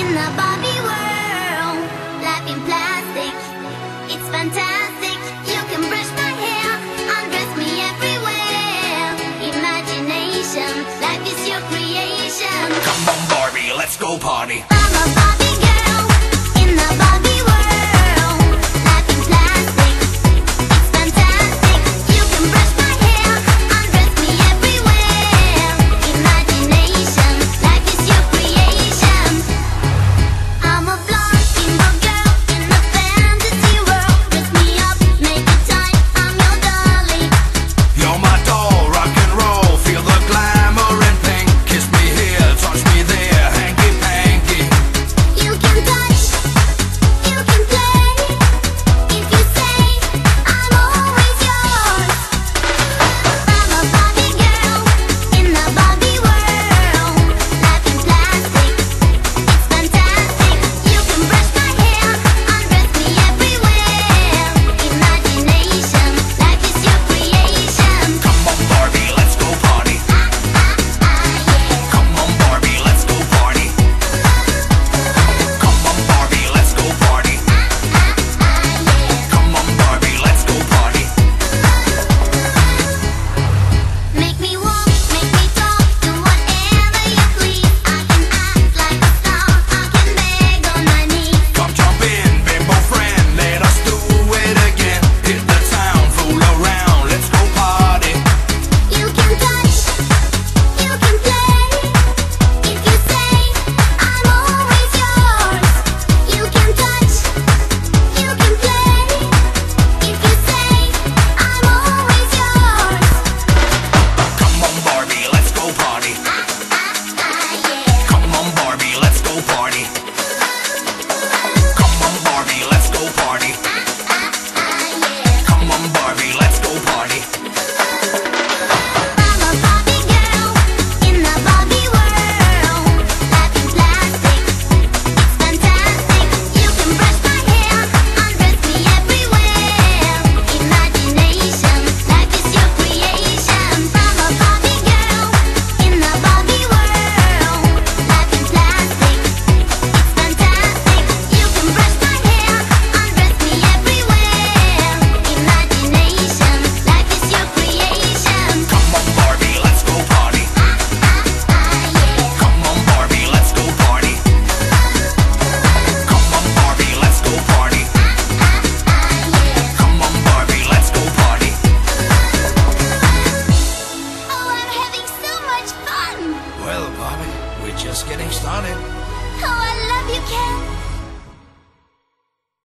in the Barbie world. Life in plastic, it's fantastic. You can brush my hair, undress me everywhere. Imagination, life is your creation. Come on Barbie, let's go party. I'm a Barbie girl in the Barbie world. Life in plastic, it's fantastic. You can brush my hair, undress me everywhere. Imagination, life is your creation. I'm a blonde steamboat girl in a fantasy world. Dress me up, make it tight, I'm your dolly. You're my doll, rock and roll, feel the glamour and pink. Kiss me here, touch me there, hanky panky. You can touch, you can play. If you say I'm always yours. I'm a Barbie girl in the Barbie world. Life in plastic, it's fantastic. You can brush my hair, undress me everywhere. Imagination, life is your creation. Come on Barbie, let's go party. Yeah. Come on Barbie, let's go party. Come on Barbie, let's go party. Come on Barbie, let's go party. Make me walk, make me talk, do whatever you please. I can act like a star, I can beg on my knees. Come jump in, bimbo friend, let us do it again. Hit the town, fool around, let's go party. You can touch, you can play. If you say I'm always yours. You can touch, you can play. If you say I'm always yours. Come on Barbie, let's go party. Yeah. Come on Barbie, let's go party. Come on Barbie, let's go party. Yeah. Come on Barbie, let's go party. I'm a Barbie girl in the Barbie world. Life in plastic, it's fantastic. You can brush my hair, undress me everywhere. Imagination, life is your creation. I'm a Barbie girl in the Barbie world. Life in plastic, it's fantastic. You can brush my hair, undress me everywhere. Imagination, life is your creation. Come on Barbie, let's go party. Yeah. Come on Barbie, let's go party. Come on Barbie, let's go party. Come on Barbie, let's go party. Oh, I'm having so much fun. Well Barbie, we're just getting started. Oh, I